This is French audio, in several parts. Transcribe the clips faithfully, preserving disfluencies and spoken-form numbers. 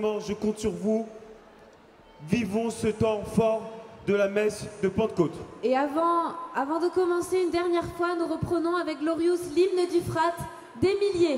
Je compte sur vous. Vivons ce temps fort de la messe de Pentecôte. Et avant, avant de commencer une dernière fois, nous reprenons avec Glorious l'hymne du Frat des milliers.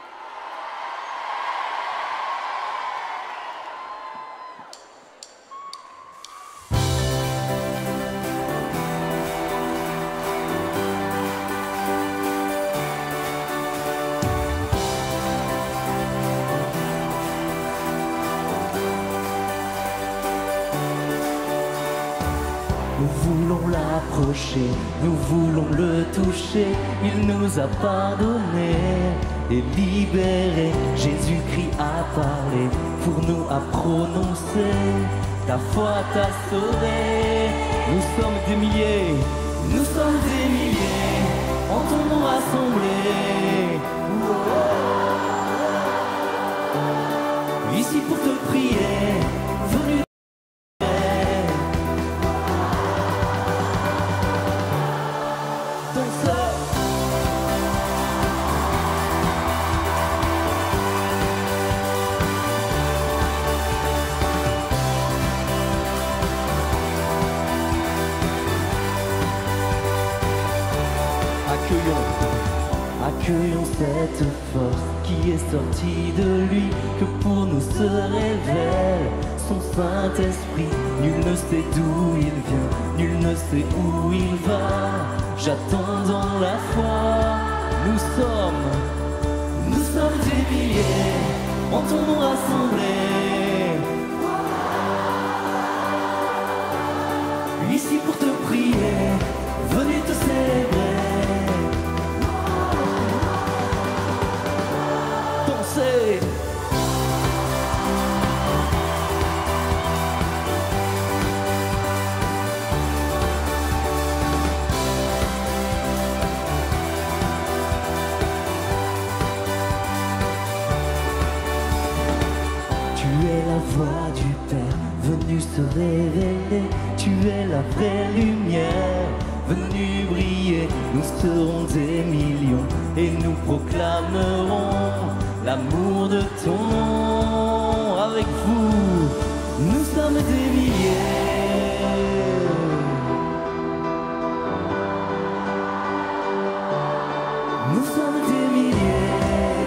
Nous voulons l'approcher, nous voulons le toucher. Il nous a pardonné et libéré. Jésus-Christ a parlé, pour nous a prononcé. Ta foi t'a sauvé. Nous sommes des milliers, nous sommes des milliers, en ton nom rassemblés. Ici pour te prier, venu. Accueillons cette force qui est sortie de lui, que pour nous se révèle son Saint-Esprit. Nul ne sait d'où il vient, nul ne sait où il va. J'attends dans la foi, nous sommes, nous sommes des milliers, en ton nom rassemblés. Ici pour te prier, venez te célébrer. Tu es la voix du Père, venue se révéler. Tu es la vraie lumière, venue briller. Nous serons des millions et nous proclamerons l'amour de ton nom. Avec vous, nous sommes des milliers. Nous sommes des milliers.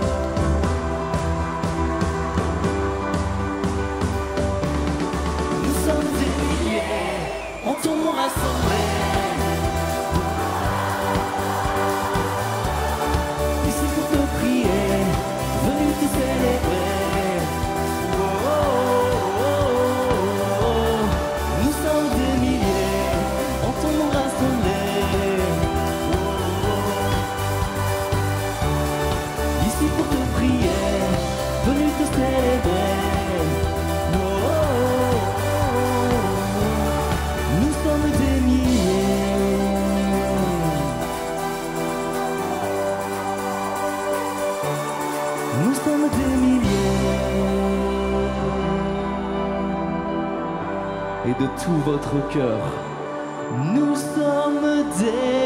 Nous sommes des milliers, en ton nom rassemblés. Ici pour te prier, venu te célébrer. Oh, oh, oh, oh, oh. Nous sommes des milliers, en ton nom rassemblés. Oh, oh. Ici pour te prier, venu te célébrer. Oh, oh, oh, oh. Nous sommes des milliers. Nous sommes des milliers. Et de tout votre cœur, nous sommes des